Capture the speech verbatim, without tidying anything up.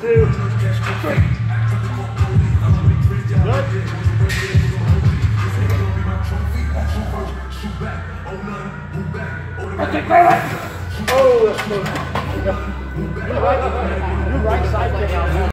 two, three. Good. Okay, go right. Oh, that's good. You're right, you're right side.